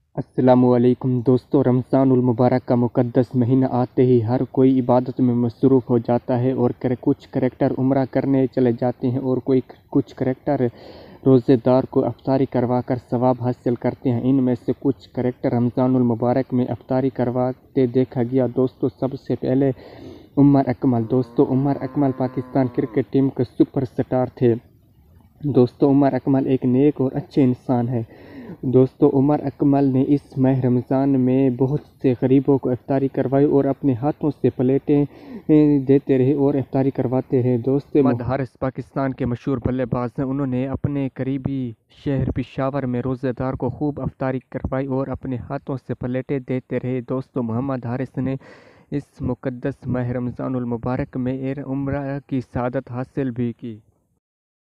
अस्सलामुअलैकुम दोस्तों, रमज़ानुल मुबारक का मुक़द्दस महीना आते ही हर कोई इबादत में मसरूफ़ हो जाता है और कुछ करैक्टर उम्रा करने चले जाते हैं और कुछ करैक्टर रोज़ेदार को इफ्तारी करवा कर सवाब हासिल करते हैं। इनमें से कुछ करैक्टर रमज़ानुल मुबारक में इफ्तारी करवाते देखा गया। दोस्तों, सबसे पहले उमर अकमल। दोस्तों, उमर अकमल पाकिस्तान क्रिकेट टीम के सुपर स्टार थे। दोस्तों, उमर अकमल एक नेक और अच्छे इंसान है। दोस्तों, उमर अकमल ने इस माह रमज़ान में बहुत से गरीबों को इफ्तारी करवाई और अपने हाथों से प्लेटें देते रहे और इफ्तारी करवाते रहे। दोस्तों, मोहम्मद हारिस पाकिस्तान के मशहूर बल्लेबाज हैं। उन्होंने अपने करीबी शहर पेशावर में रोज़ेदार को खूब इफ्तारी करवाई और अपने हाथों से प्लेटें देते रहे। दोस्तों, मोहम्मद हारिस ने इस मुक़द्दस माह रमज़ानुल मुबारक में उम्रा की सआदत हासिल भी की।